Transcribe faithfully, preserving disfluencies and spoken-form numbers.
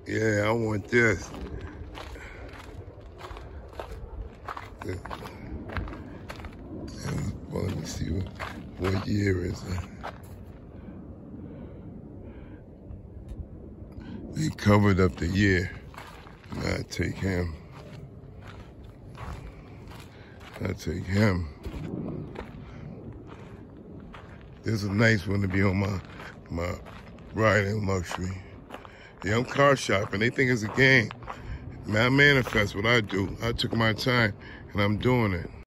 Yeah, I want this. Well, let me see what, what year is it. They covered up the year. I take him. I take him. This is a nice one to be on my my riding luxury. Yeah, I'm car shopping. They think it's a game. Man, I manifest what I do. I took my time and I'm doing it.